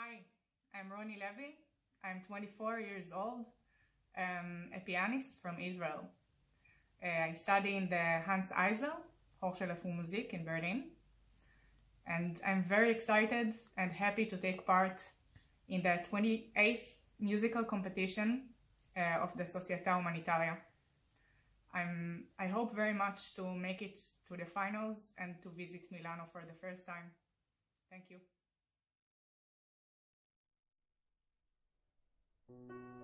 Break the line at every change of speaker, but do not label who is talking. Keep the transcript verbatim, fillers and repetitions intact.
Hi, I'm Roni Levy. I'm twenty-four years old, um, a pianist from Israel. Uh, I study in the Hanns Eisler, Hochschule für Musik in Berlin. And I'm very excited and happy to take part in the twenty-eighth musical competition uh, of the Società Umanitaria. I'm, I hope very much to make it to the finals and to visit Milano for the first time. Thank you.